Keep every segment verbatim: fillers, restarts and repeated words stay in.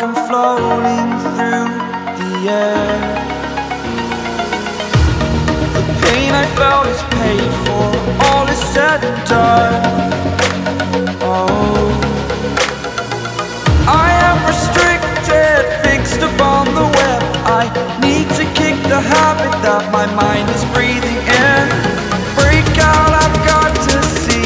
like I'm floating through the air. The pain I felt is paid for, all is said and done. Oh, I am restricted, fixed upon the web. I need to kick the habit that my mind is breathing in. Break out, I've got to see.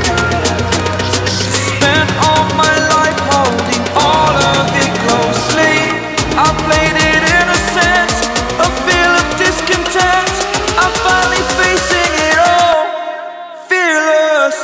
Spent all my life holding all of it closely. I played it innocent, a feel of discontent. I'm finally facing it all, fearless.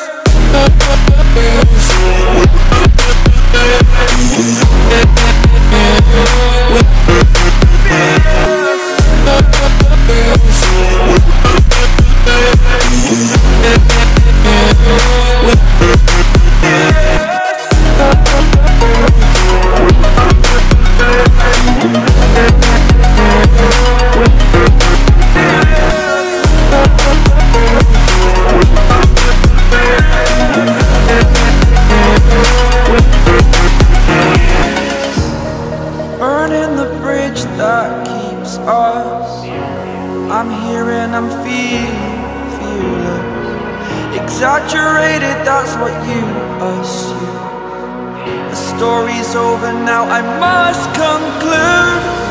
Burning the bridge that keeps us. I'm here and I'm feeling fearless. Exaggerated, that's what you assume. The story's over now, I must conclude.